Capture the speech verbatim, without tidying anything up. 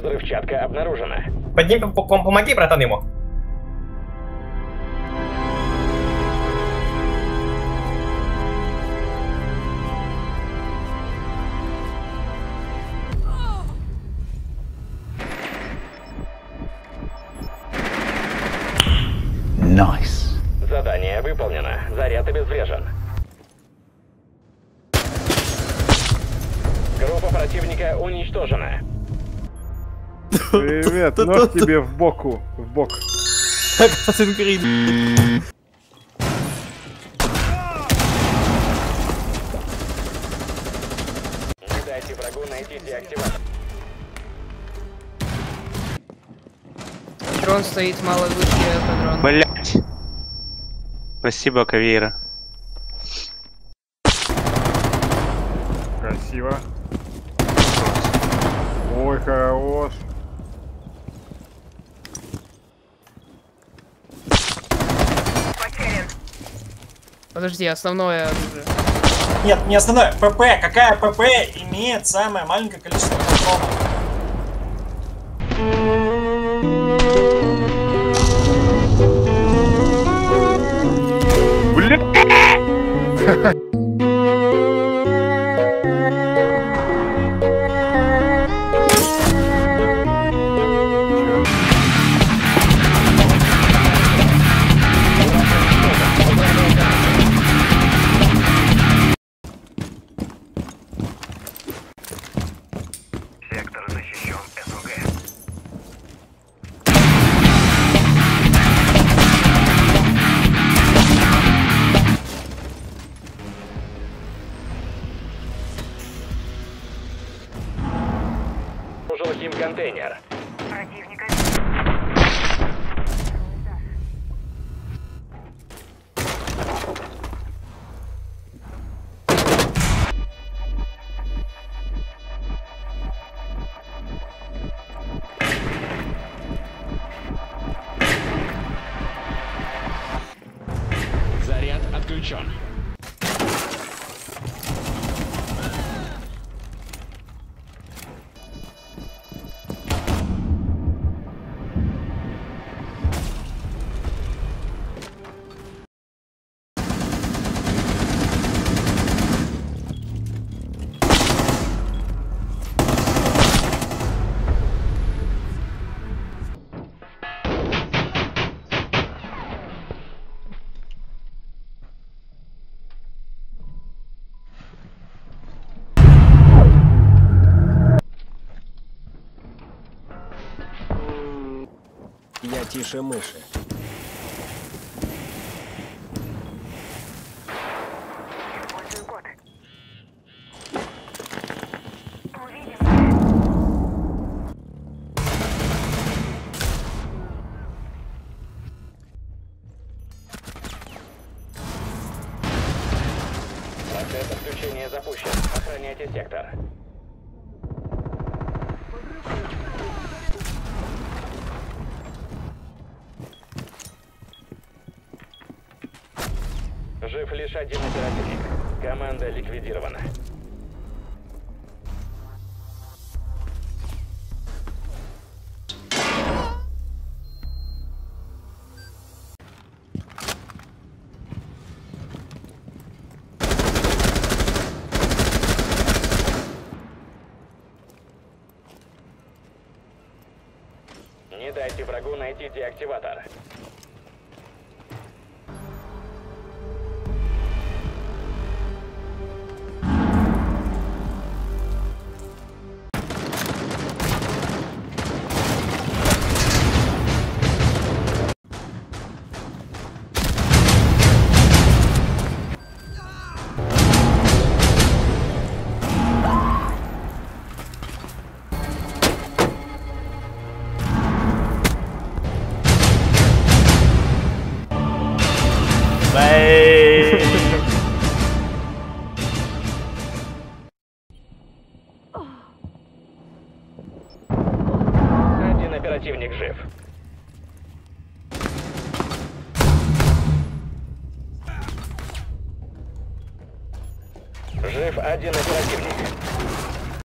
Взрывчатка обнаружена. Подними, помоги, братан, ему. Nice. Задание выполнено. Заряд обезврежен. Группа противника уничтожена. Привет, нож тебе в боку, в бок. Assassin's Creed. Не дайте врагу найти деактиватор. Дрон стоит, мало выше патрон. Блять. Спасибо, Кавейра. Красиво. Ой, хорош. Подожди, основное оружие. Нет, не основное. ПП. Какая ПП имеет самое маленькое количество патронов? Бля! Сектор защищен СОГ. Служил хим-контейнер. Противника. Заряд отключен. Я тише мыши. Процесс отключения запущен. Охраняйте сектор. Жив лишь один оперативник. Команда ликвидирована. Не дайте врагу найти деактиватор. Один оперативник жив. Жив один оперативник.